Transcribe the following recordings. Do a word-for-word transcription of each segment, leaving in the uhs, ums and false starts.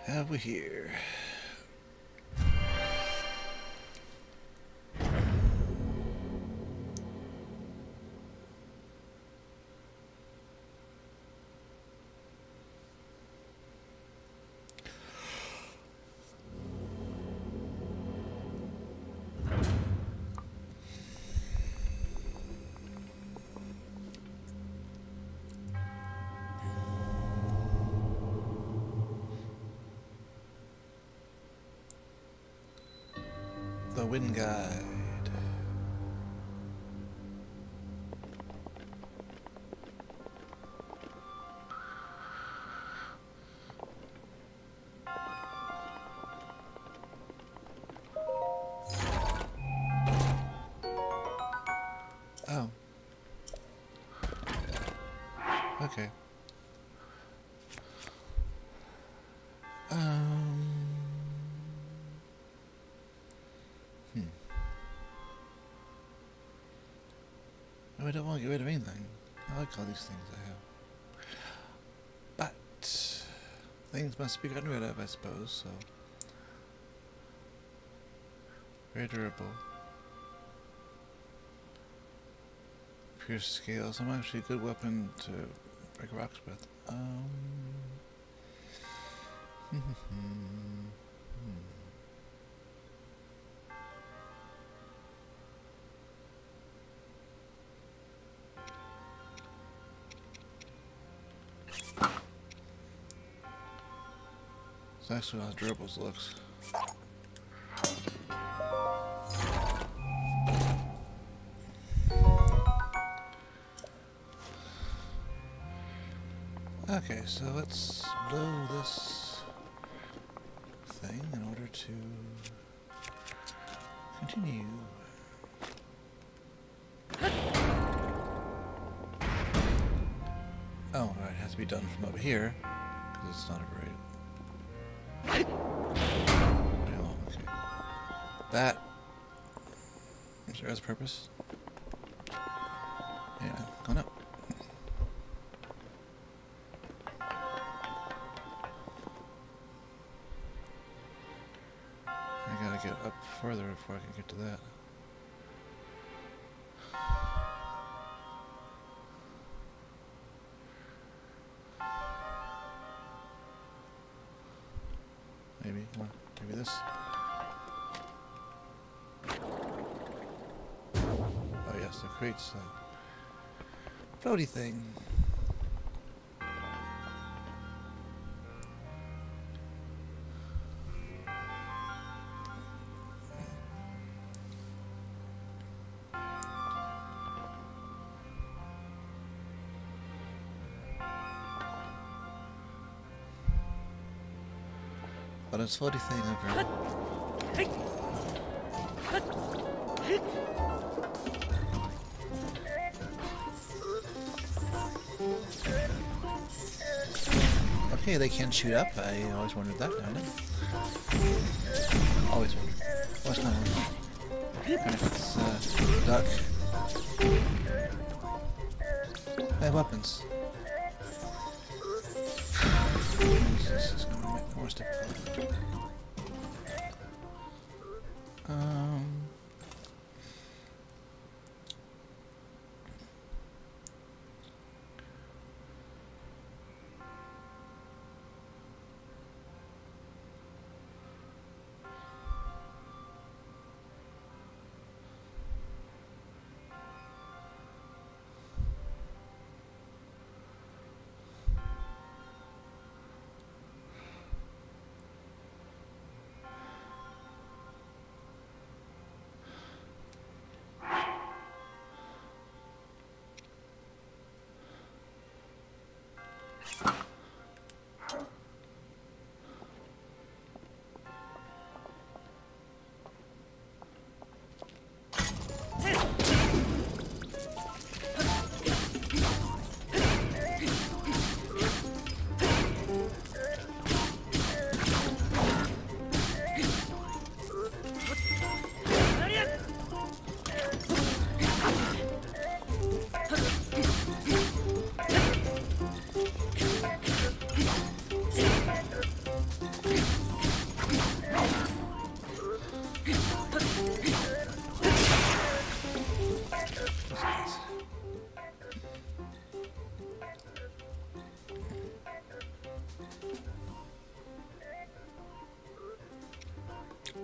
Have we here? The Wind Guide. Oh. Okay. Um. Hmm. Oh, I don't want to get rid of anything. I like all these things I have. But things must be gotten rid of, I suppose, so. Very durable. Pure scales. I'm actually a good weapon to break rocks with. Um. hmm. It's actually how durables looks. Okay, so let's blow this thing in order to continue. Oh, right, it has to be done from over here, because it's not a very... Oh, okay. That serves purpose. Yeah, going up. I gotta get up further before I can get to that. Maybe, well, maybe this. Oh yes, it creates a floaty thing. But it's floaty thing over. Okay, they can shoot up. I always wondered that. I know. Always wondered. What's not wondering? And if it's uh, duck. I have weapons. This is going to make it more difficult. Um.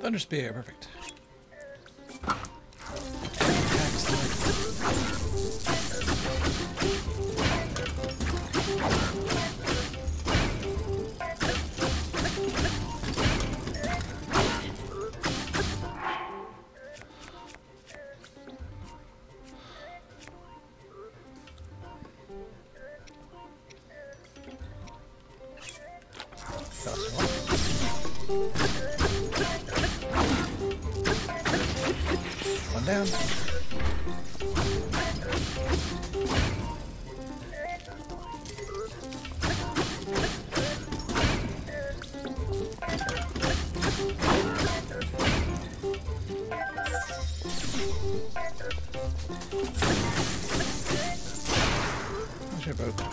Thunder Spear, perfect. One down. Where's your boat?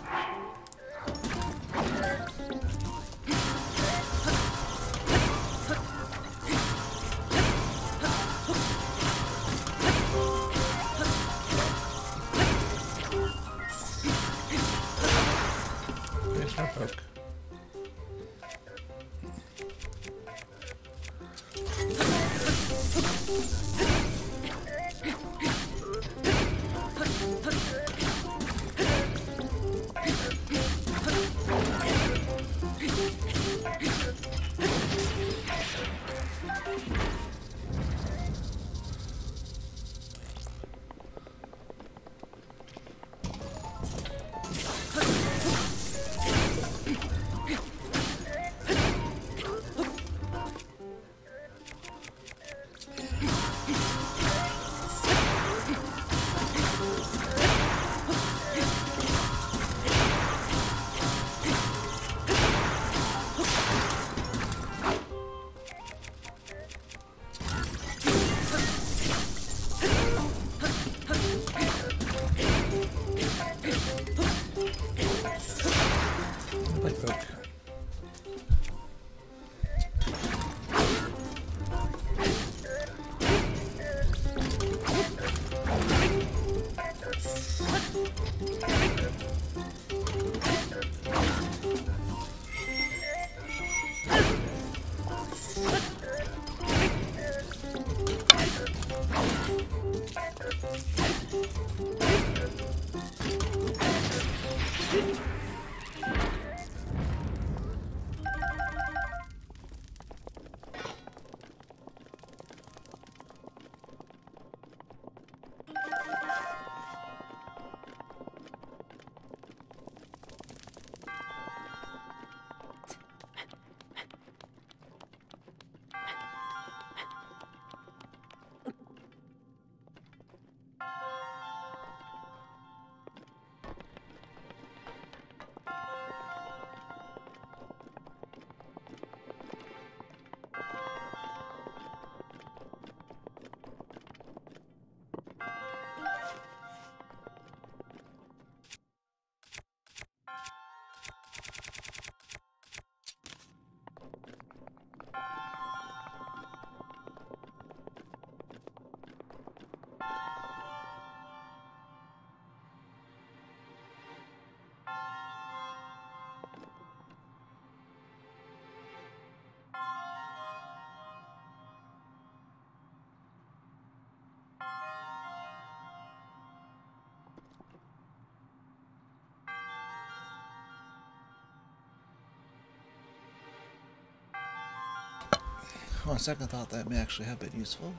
On second thought, that may actually have been useful.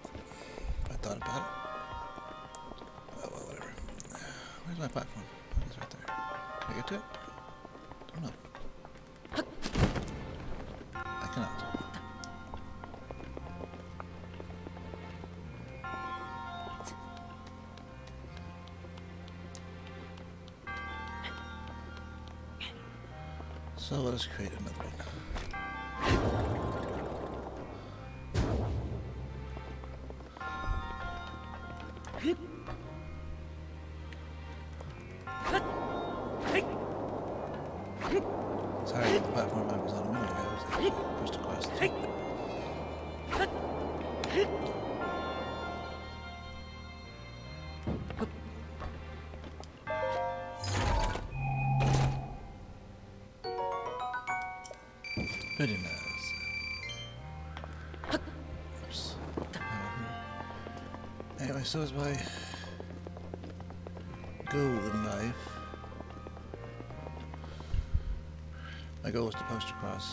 I thought about it. Oh, well, whatever. Where's my platform? Oh, it's right there. Can I get to it? Don't know. I cannot. So let us create another one. Sorry, the platform I was on a minute ago was like pushed across the top. Pretty nice. Anyway, so is my golden knife. My goal is to post across.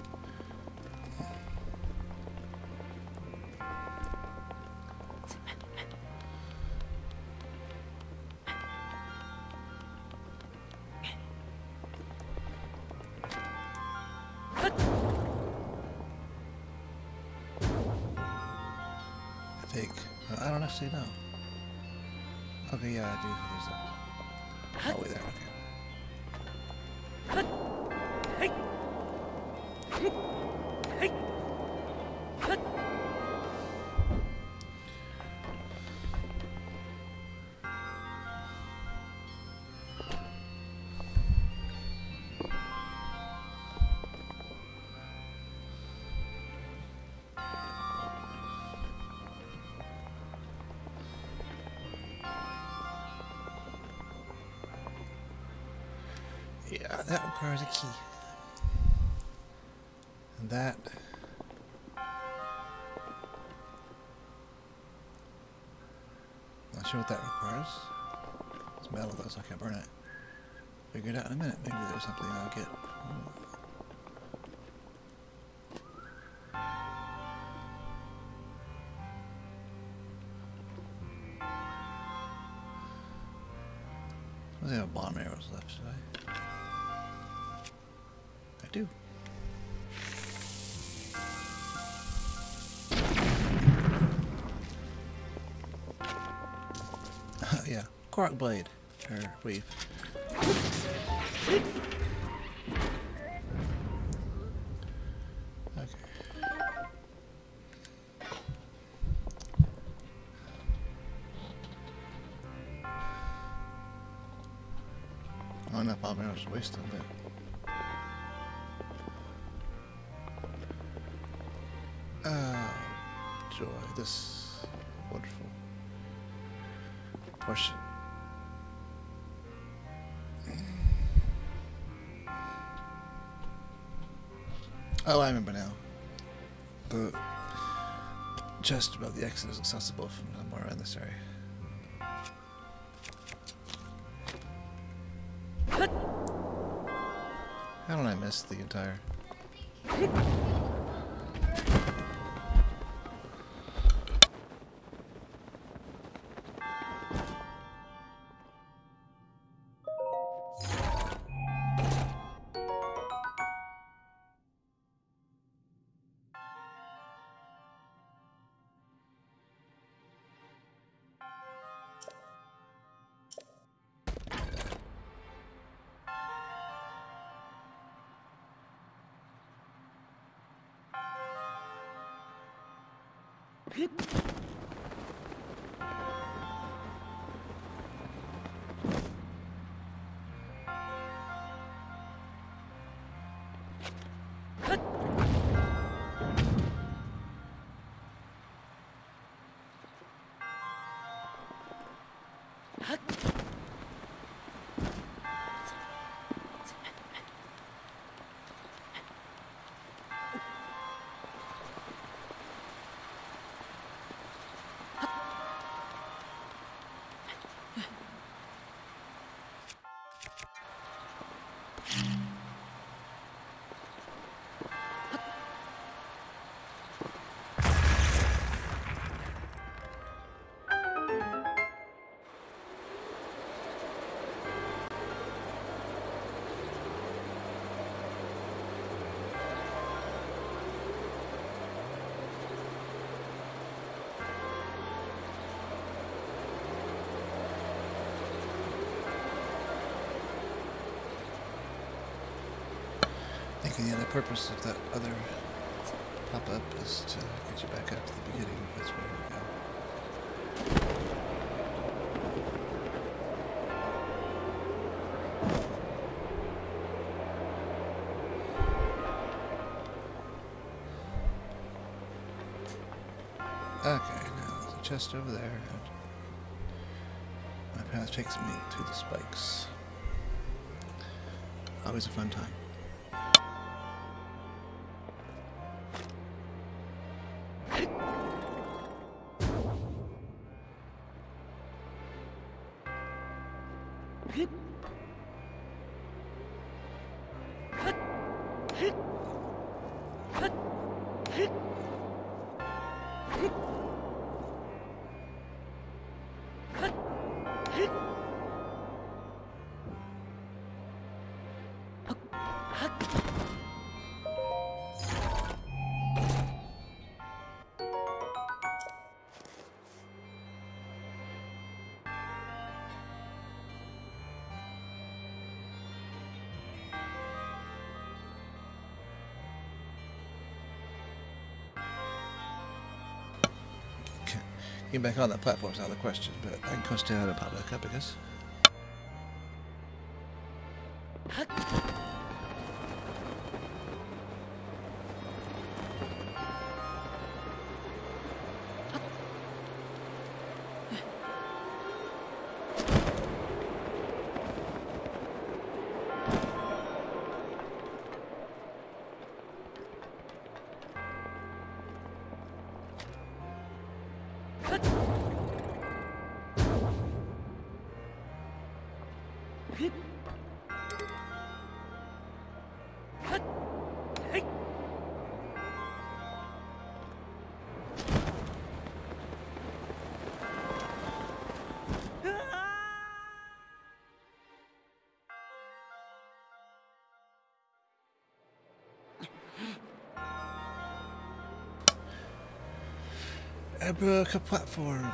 I think. I don't actually know. Okay, yeah, I do. Here's that. Oh, wait there. Okay. Yeah, that requires a key. And that... Not sure what that requires. It's metal though, so I can't burn it. Figure it out in a minute. Maybe there's something I'll get. I don't have bomb arrows left, should I? I do. Yeah, cork blade or weave. Okay. Oh, enough bomb arrows to waste a bit. Oh, joy, this wonderful portion. Oh, I remember now. The chest above the exit is accessible from somewhere in this area. How don't I miss the entire... I think the other purpose of that other pop-up is to get you back up to the beginning. That's where we go. Okay, now there's a chest over there. And my path takes me to the spikes. Always a fun time. Getting back on that platform's out of the question, but I can coast down and pop back up, I guess. I broke a platform.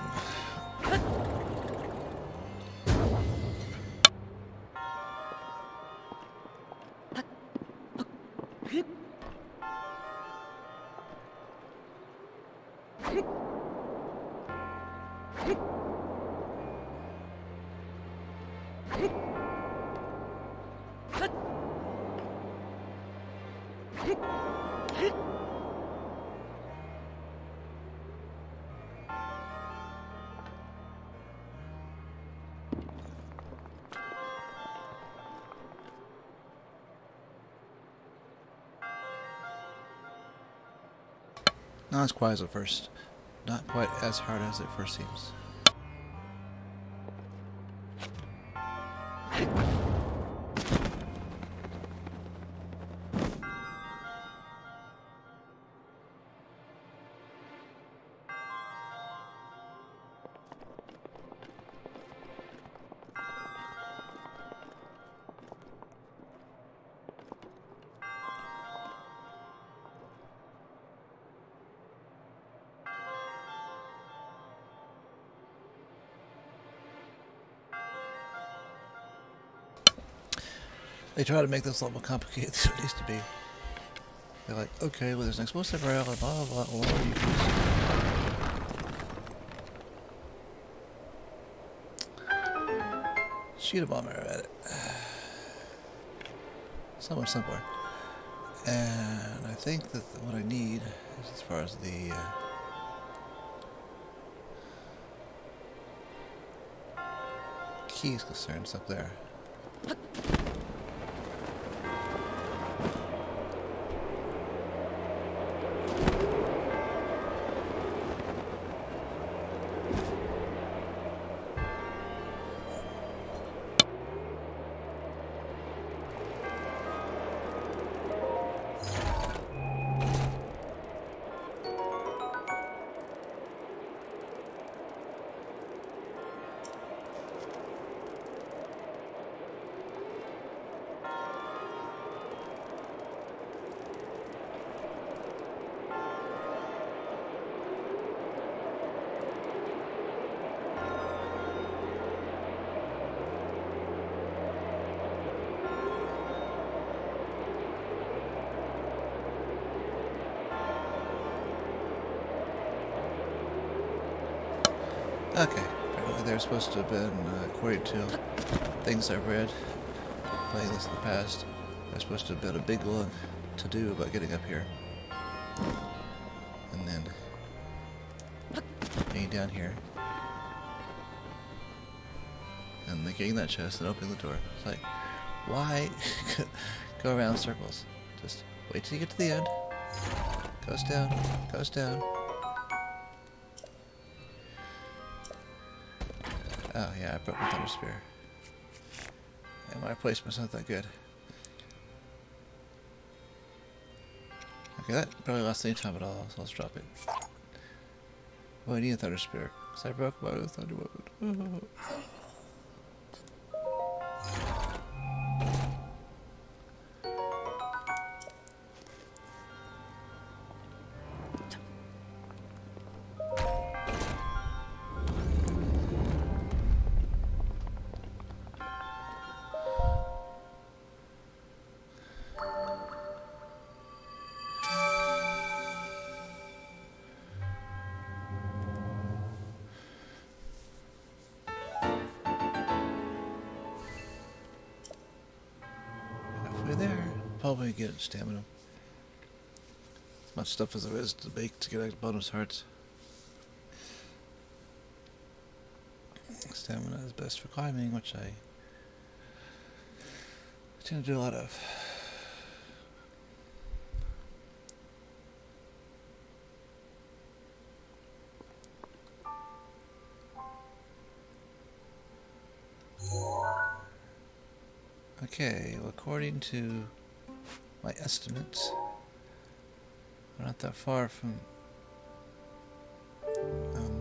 Not as quiet as at first. Not quite as hard as it first seems. They try to make this level complicated than it needs to be. They're like, okay, well there's an explosive rail and blah blah blah. Well, you can shoot a bomber at it. So much simpler. And I think that what I need is, as far as the uh, key is concerned, it's up there. Okay, apparently they're supposed to have been, uh, according to things I've read, playing this in the past, they're supposed to have been a big one to do about getting up here. And then getting down here. And then getting that chest and opening the door. It's like, why go around in circles? Just wait till you get to the end. Goes down, goes down. Oh yeah, I broke the Thunder Spear. And my placement's not that good. Okay, that barely lasts any time at all, so let's drop it. Oh, I need a thunder spear, because I broke my own thunder weapon. There. Probably get stamina. As much stuff as there is to make to get bonus hearts. Stamina is best for climbing, which I tend to do a lot of. Okay, well, according to my estimates, we're not that far from um,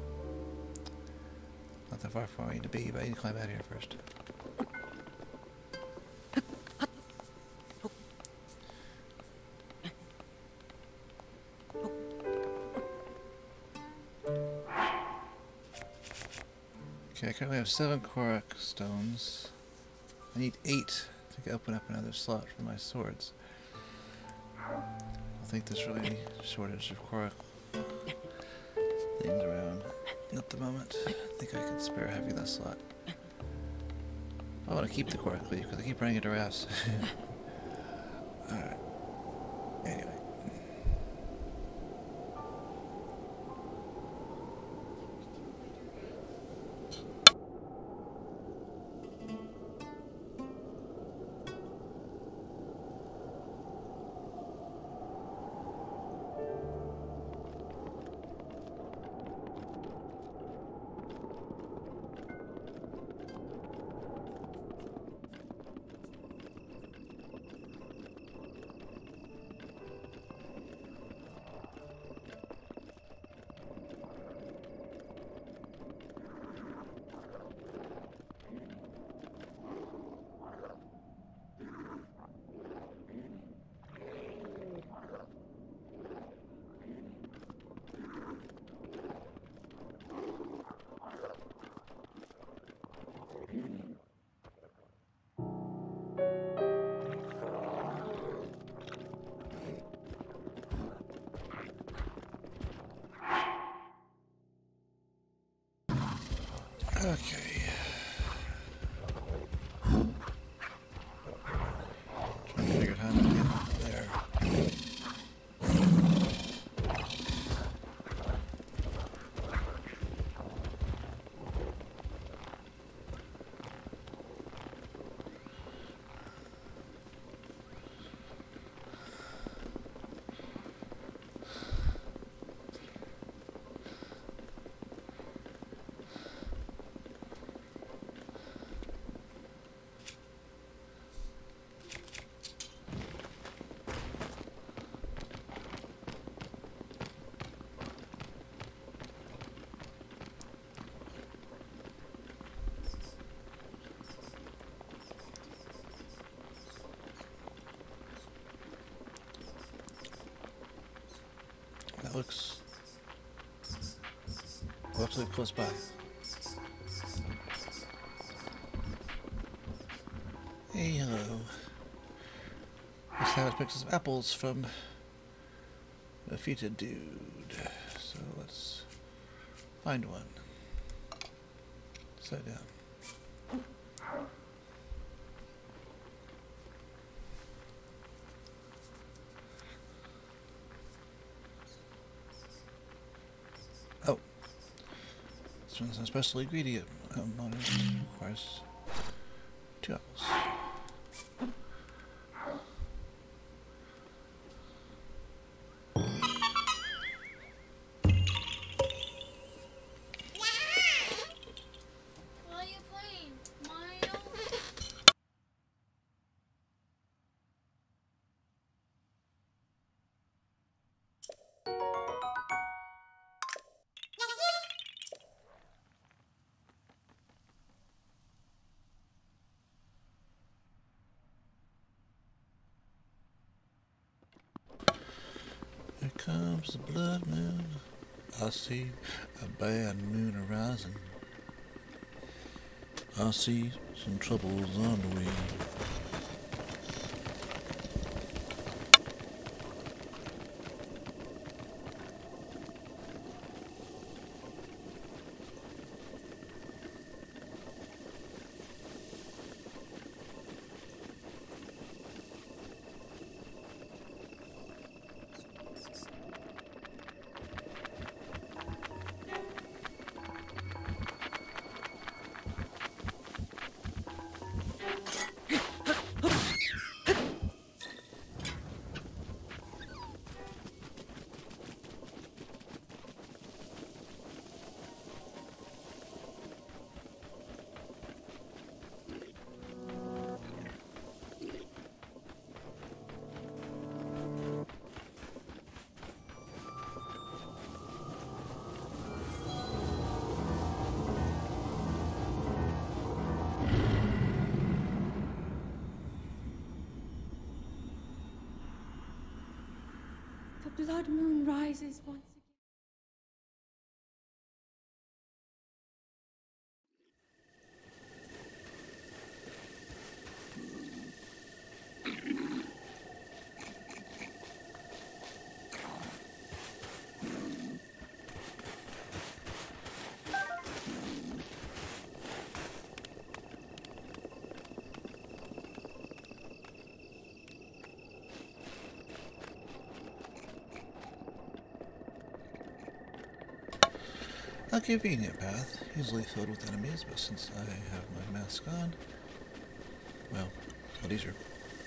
not that far from where I need to be, but I need to climb out here first. Okay, I currently have seven Korok stones. I need eight to open up another slot for my swords. I don't think there's really any shortage of Korok things around at the moment. I think I could spare having that slot. I want to keep the Korok leaf because I keep running into rafts. Alright. Anyway. Okay. Trying to figure out how to get there. That looks relatively close by. Hey, hello. This time let's pick some apples from the Fita dude. So let's find one. Set it down. Oh, this one's a special ingredient. Um, on it requires two apples. comes the blood moon. I see a bad moon arising. I see some troubles on the way. The blood moon rises once again. A convenient path, easily filled with enemies, but since I have my mask on, well, it's a lot easier.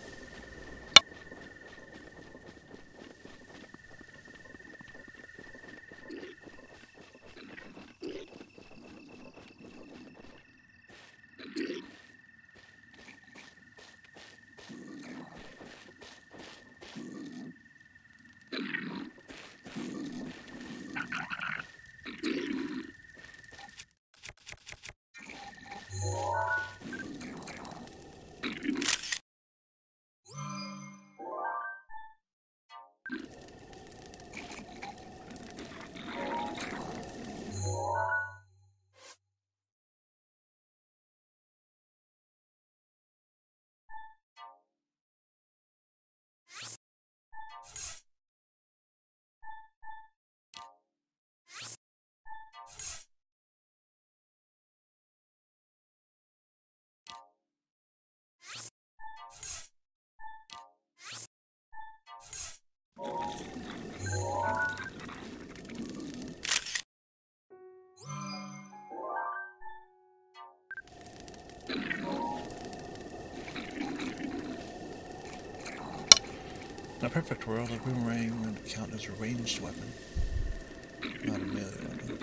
In a perfect world, a boomerang would count as a ranged weapon, not a melee weapon.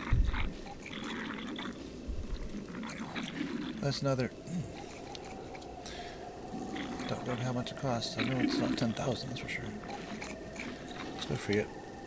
That's another... Don't know how much it costs. I know it's not ten thousand, that's for sure. Let's go free it.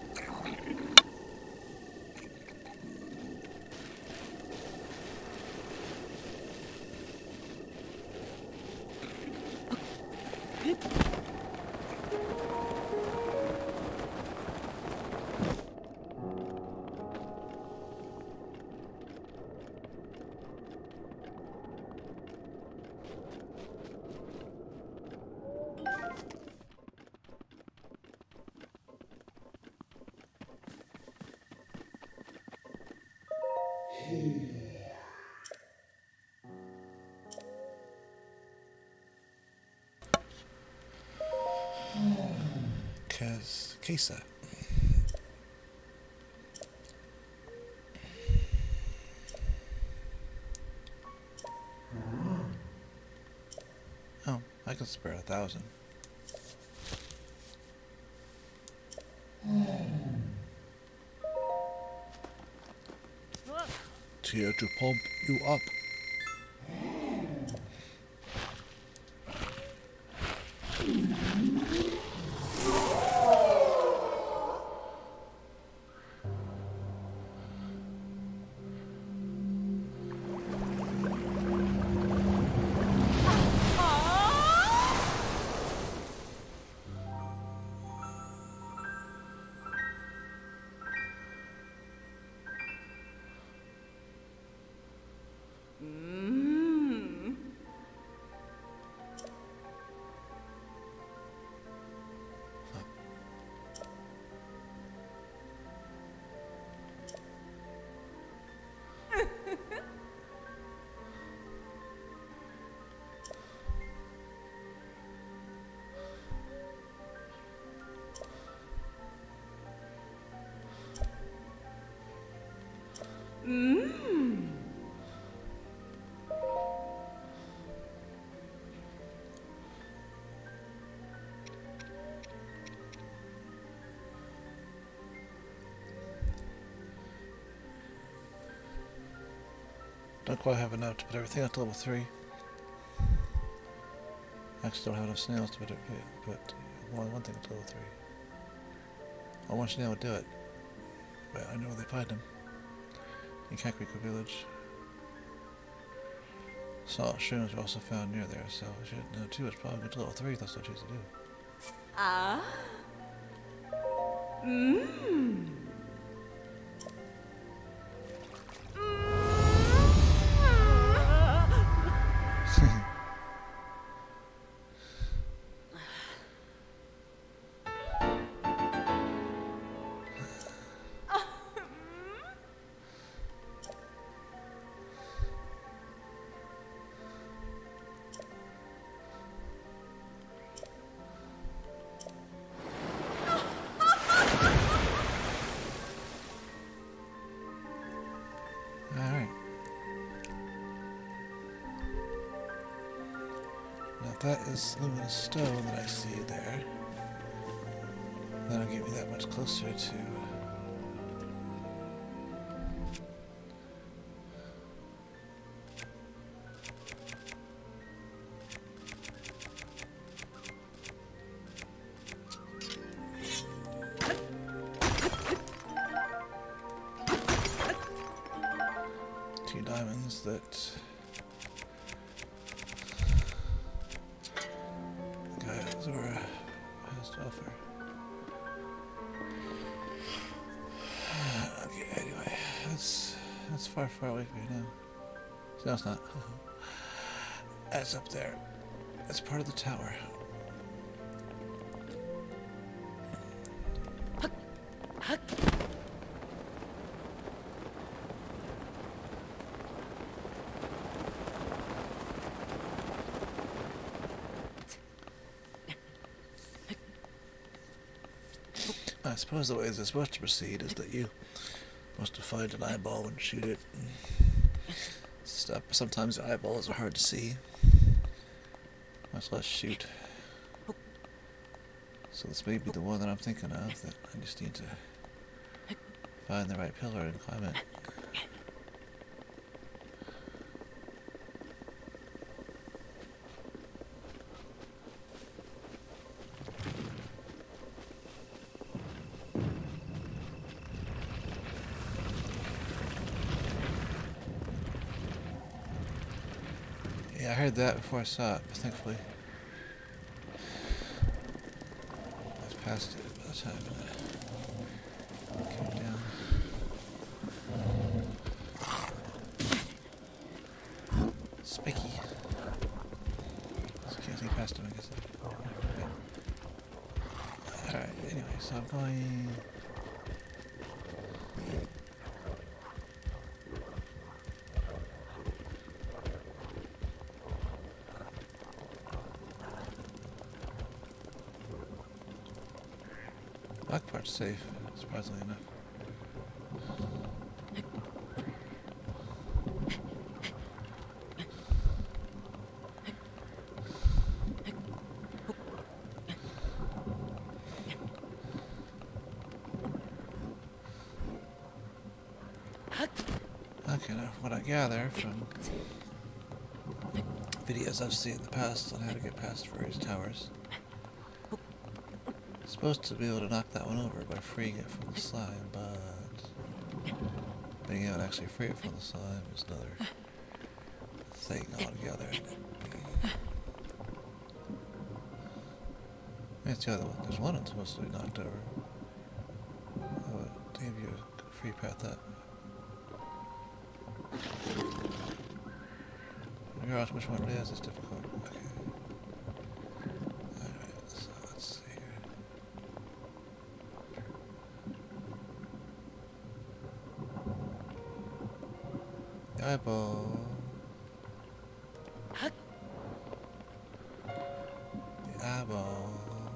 Cas Casa. Oh, I can spare a thousand. It's here to pump you up. Don't quite have enough to put everything up to level three. Actually, don't have enough snails to put it, put well, one thing up to level three. Well, one snail would do it, but I know where they find them. In Rito Village. Salt shrooms are also found near there, so I should know too. It's probably good to level three if that's what I choose to do. Ah. Mmm. That is luminous stone that I see there. That'll get me that much closer to two diamonds that Zora has to offer. Okay, anyway, that's that's far, far away from you now. No, it's not. That's up there. That's part of the tower. I suppose the way this is supposed to proceed is that you must find an eyeball and shoot it and stuff. Sometimes the eyeballs are hard to see, much less shoot. So this may be the one that I'm thinking of, that I just need to find the right pillar and climb it. Yeah, I heard that before I saw it, but thankfully I've passed it by the time I came down. Spiky. Just can't see past him, I guess. Okay. Alright, anyway, so I'm going... Black part's safe, surprisingly enough. Okay, now what I gather from videos I've seen in the past on how to get past various towers, supposed to be able to knock that one over by freeing it from the slime, but being able to actually free it from the slime is another thing altogether. That's the other one. There's one that's supposed to be knocked over. I would give you a free path up. Regardless which one it is, it's difficult. Okay. Alright, so let's see here. The eyeball. The eyeball.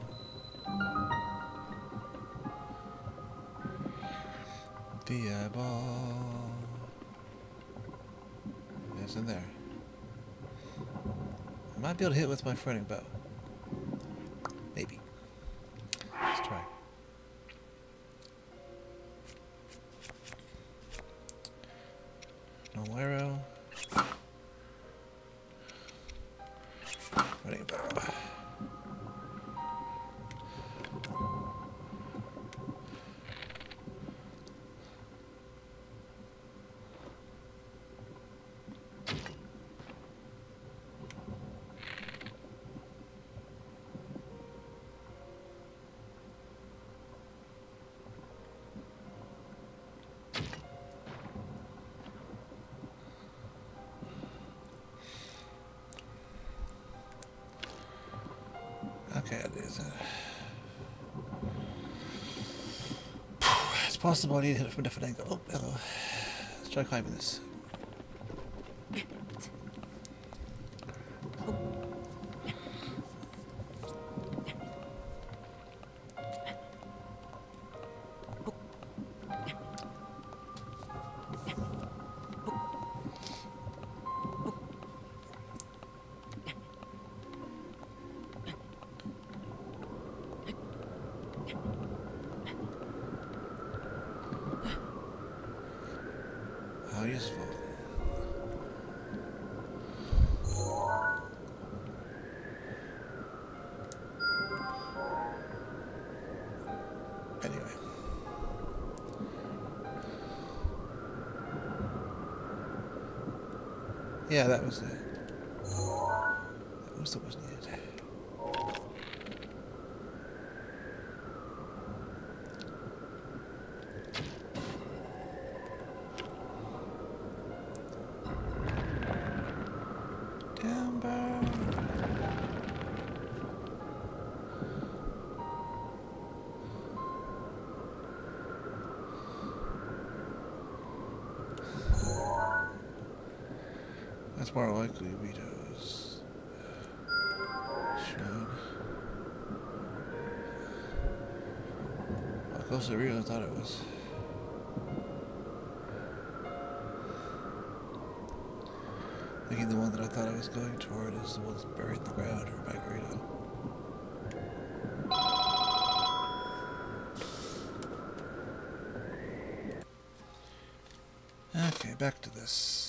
The eyeball. It's in there. I might be able to hit it with my throwing bow. Maybe. Let's try. No arrow. Okay, it is. Uh, it's possible I need to hit it from a different angle. Oh, hello. Let's try climbing this. How useful. Anyway. Yeah, that was it. That was what was needed. Timber. That's more likely Rito's shrine. How close to Rito I thought it was. I think the one that I thought I was going toward is the one that's buried in the ground or by Rito. Okay, back to this.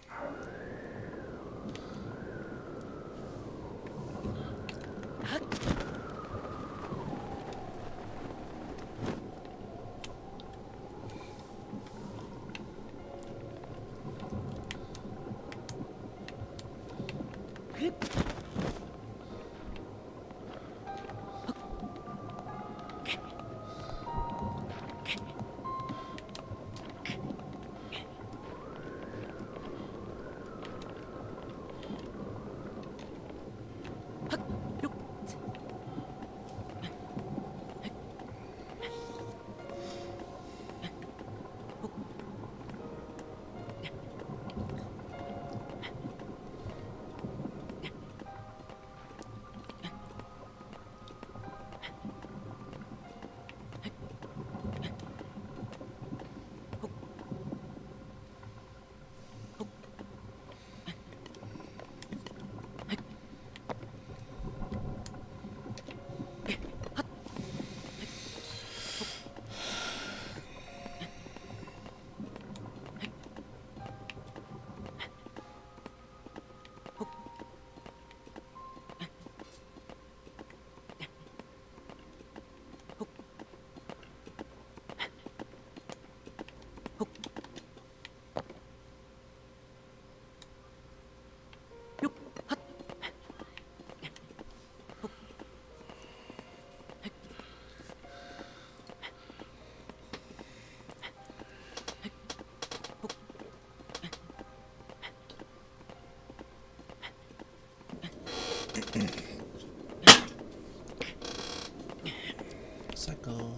Cycle.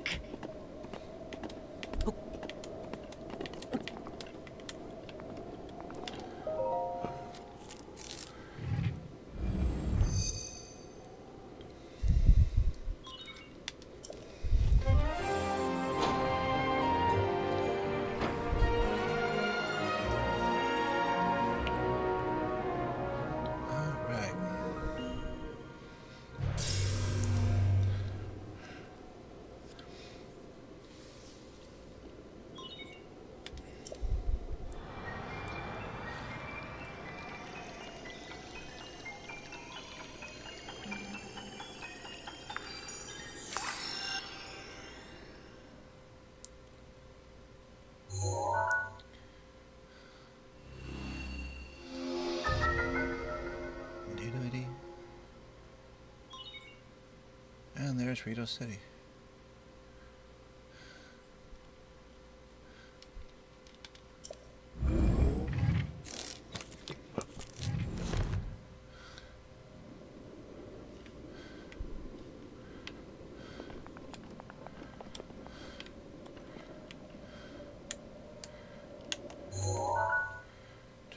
And there's Rito City.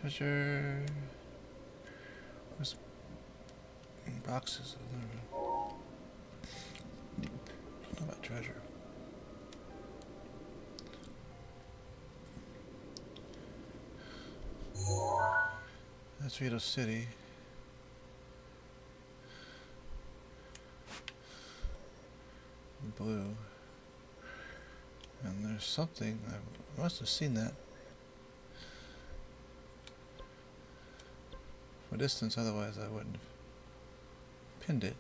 Treasure. Where's boxes? I don't know. How about treasure? That's Rito City. Blue. And there's something, I must have seen that for distance, otherwise I wouldn't have pinned it.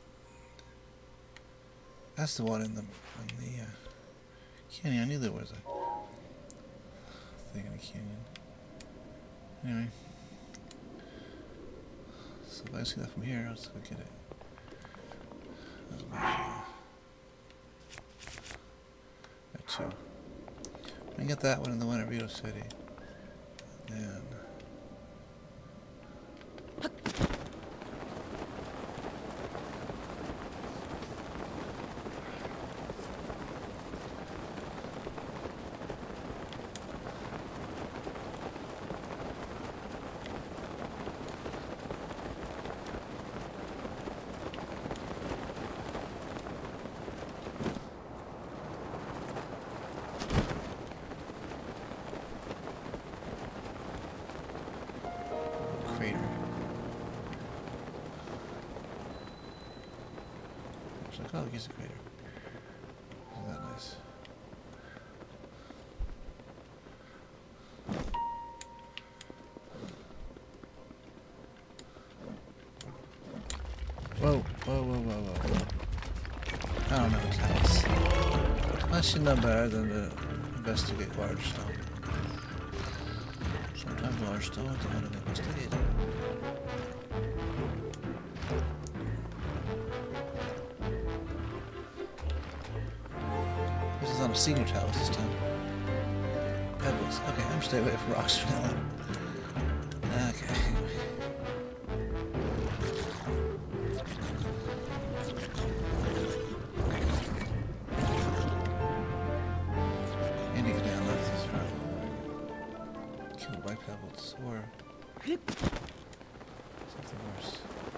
That's the one in the, in the uh, canyon. I knew there was a thing in the canyon. Anyway. So if I see that from here, let's go get it. Oh, got two. I can get that one in the one at Rito City. Then oh, he's a crater. Isn't that nice? Whoa, whoa, whoa, whoa, whoa, whoa. I don't know what's else. I should know better than to investigate large stone. Sometimes large stones are not investigated. On a senior tower this time. Pebbles. Okay, I'm staying away from rocks for now. Okay. And you get down left this road. Killed by pebbles or something worse.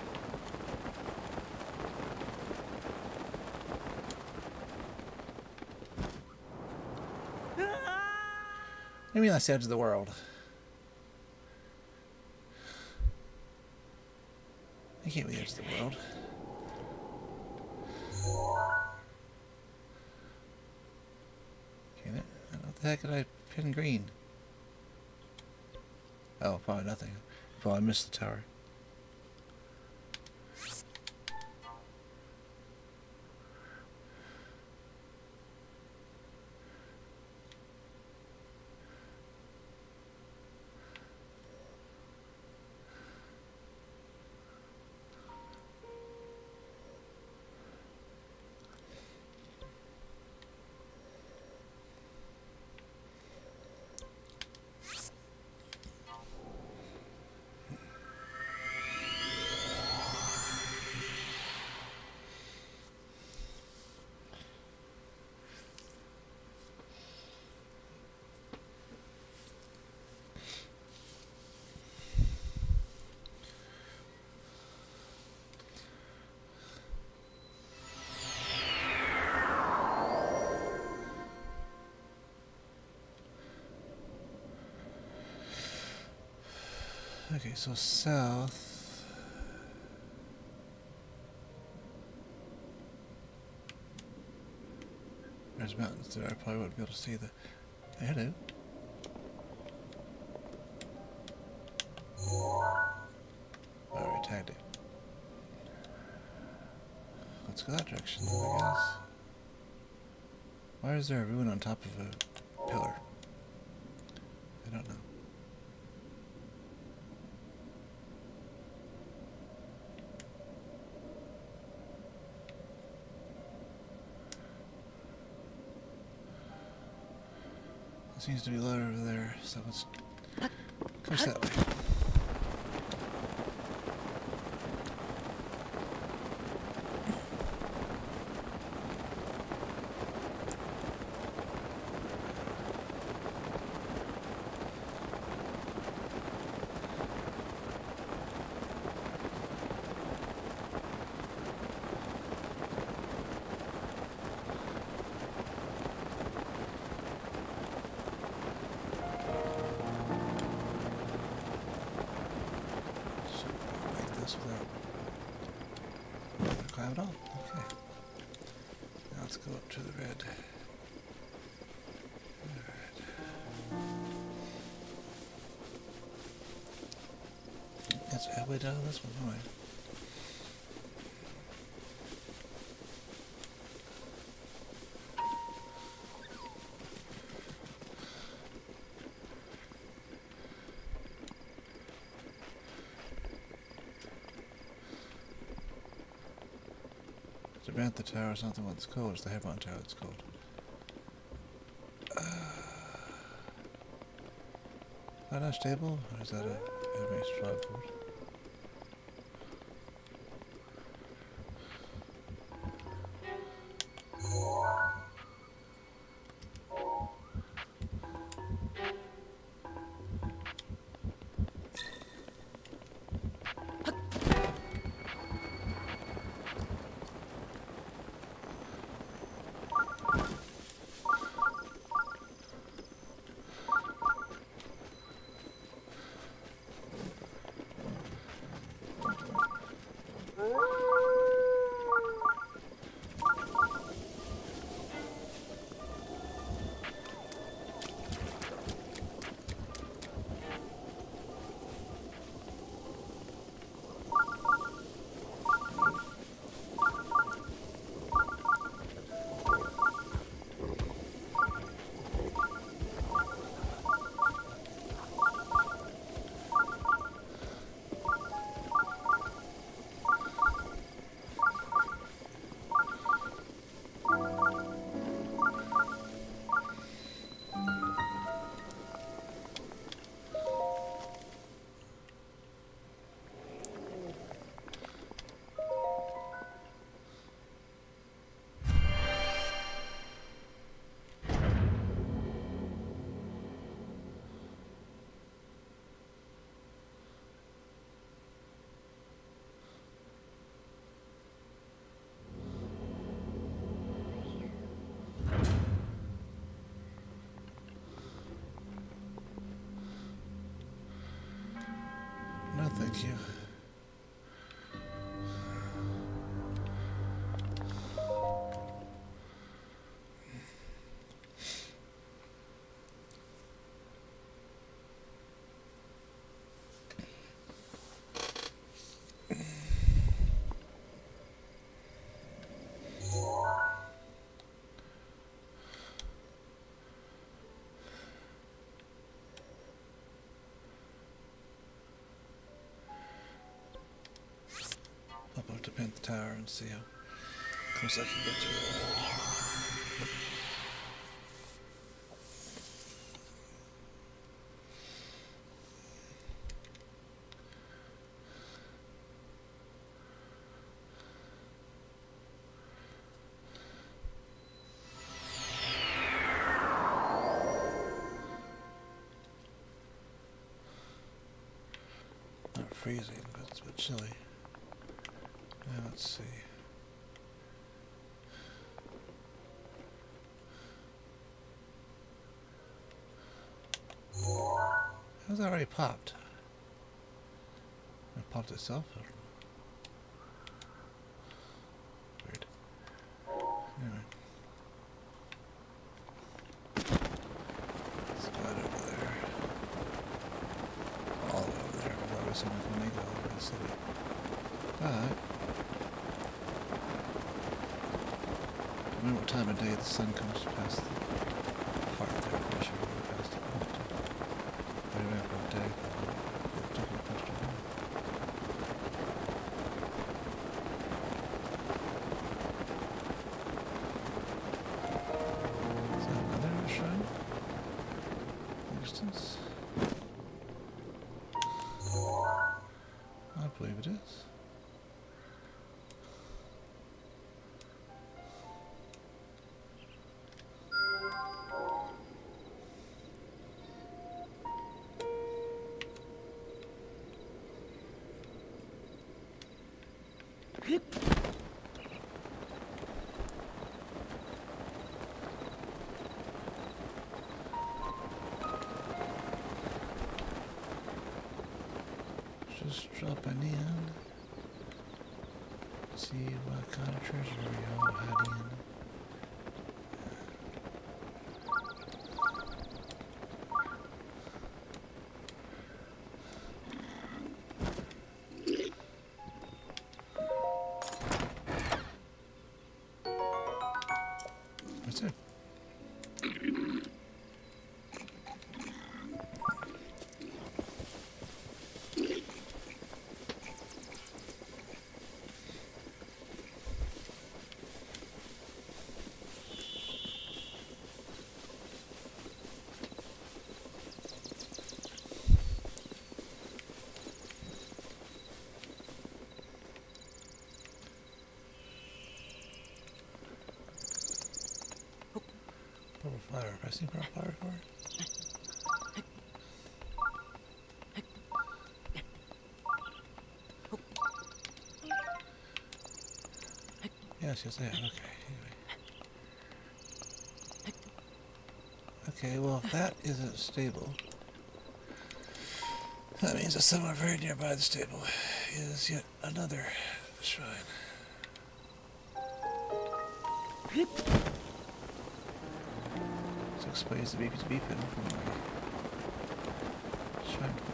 Maybe that's the edge of the world. I can't be the edge of the world. Can it? What the heck did I pin green? Oh, probably nothing. Probably missed the tower. Okay, so south. There's mountains there. I probably wouldn't be able to see the. Hello. Alright, tagged it. Let's go that direction, I guess. Why is there a ruin on top of a pillar? I don't know. It seems to be lower over there, so let's push that way. this without having to climb it all. Okay. Now let's go up to the red. Alright. That's halfway down this one, alright. Tabantha Tower is not the one that's cold, it's the Tabantha Tower that's cold. Uh, is that not stable? Or is that a enemy stronghold? No, thank you. Up on Tabantha Tower and see how close I can get to it. Not freezing, but it's a bit chilly. Now let's see. How's that already popped? It popped itself? I don't know. Weird. Anyway. Let's go out over there. All the way over there. I've always seen it when we go over the city. But I remember what time of day the sun comes past the part there. I'm pretty sure we're past it. But anyway, for a day, it's definitely close to home. Is that another shrine? In the distance? I believe it is. Just drop a neon. see what kind of treasure y'all hiding. What's it? Purple flower. Have I seen purple flower before? Yes, yes I have. Okay. Anyway. Okay, well if that isn't stable, that means that somewhere very nearby the stable is yet another shrine. This explains the beep's beeping from my shrine planner.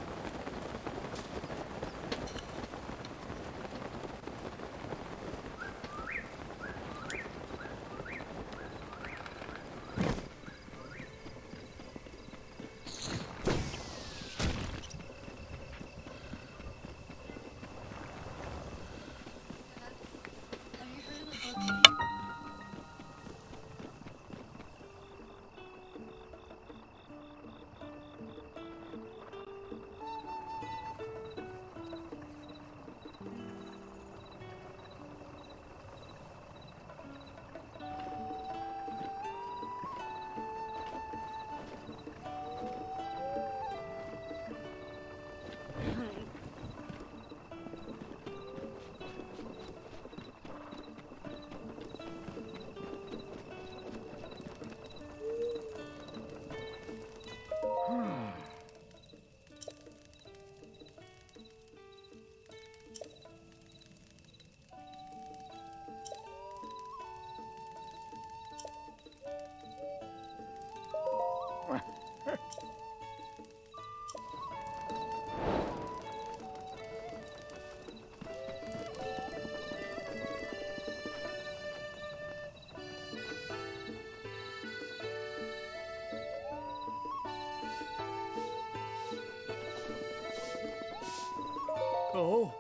Oh.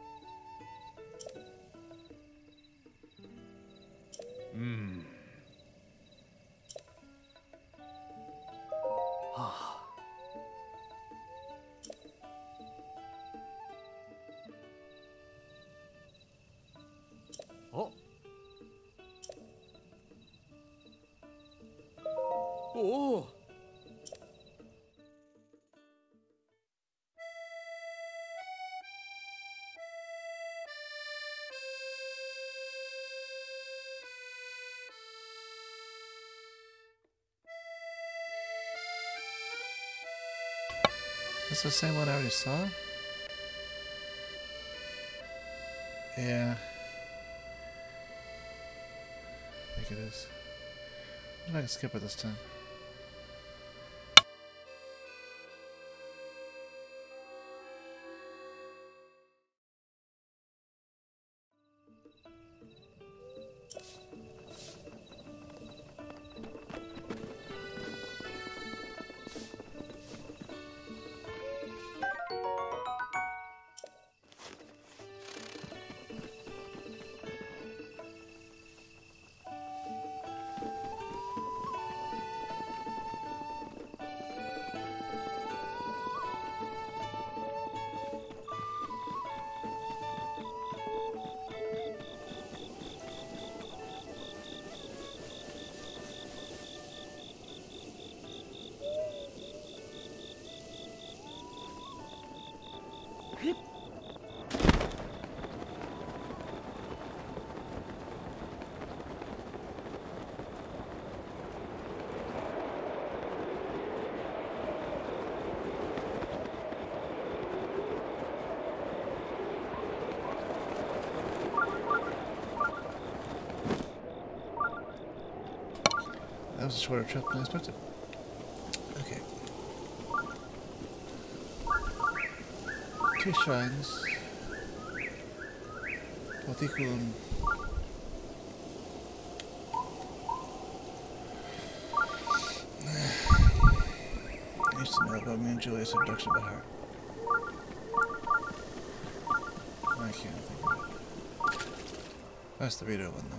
Hmm. Ah. Oh. Oh. That's the same one I already saw? Yeah. I think it is. I'm not gonna skip it this time. That was a shorter trip than I expected. Okay. Two shrines. Both equal in... I used to know about me and Julia's abduction by heart. I can't think of it. That's the Rito one, though.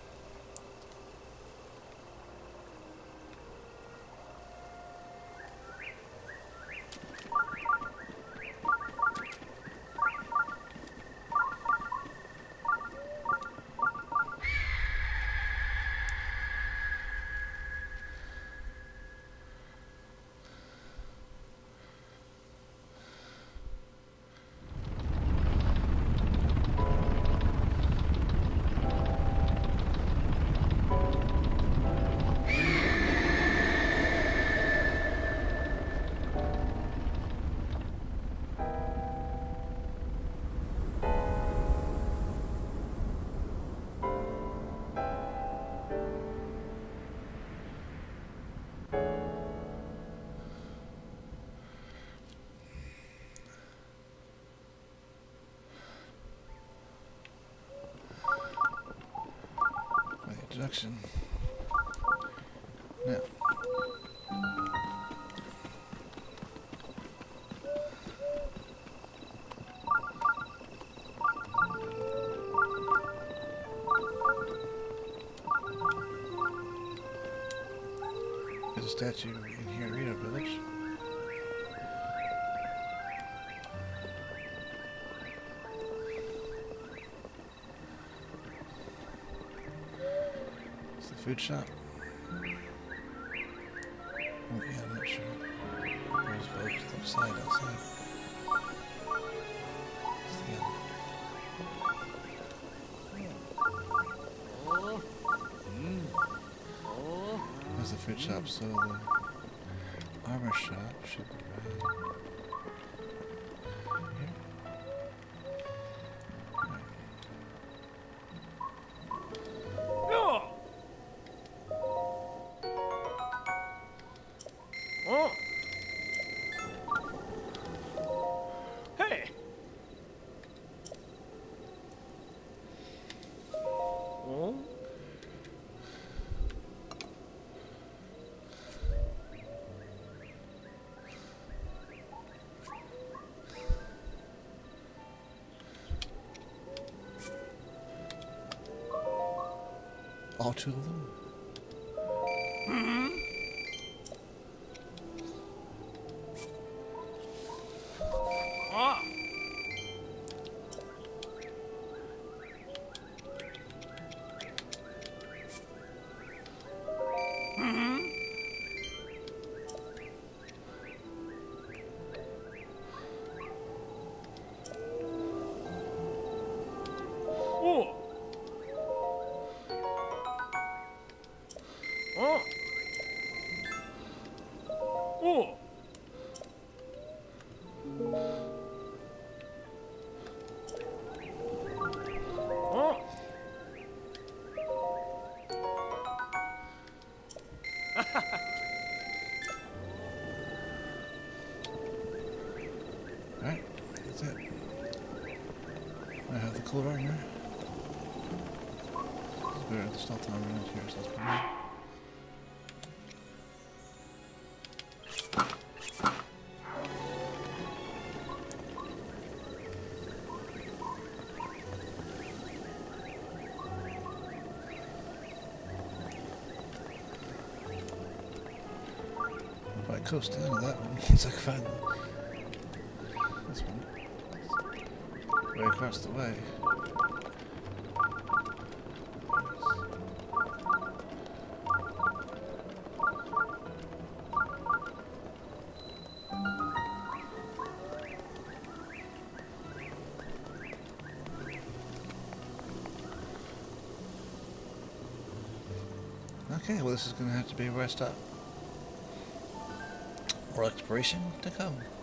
Introduction. Now. There's a statue in here at Rito Village. Food shop. Oh, yeah, I'm not sure. There's veg to the side outside. There's the food shop, so the armor shop should be right here. All two of them? Mm-hmm. Ah. Mm-hmm. Oh. Oh. Oh. Oh. Alright, that's it. I have the cool armor. Better the stealth armor around here, so that's pretty good. If I coast down to that one, once I can find this one. Way across the way. Okay, well this is going to have to be where I stop. More exploration to come.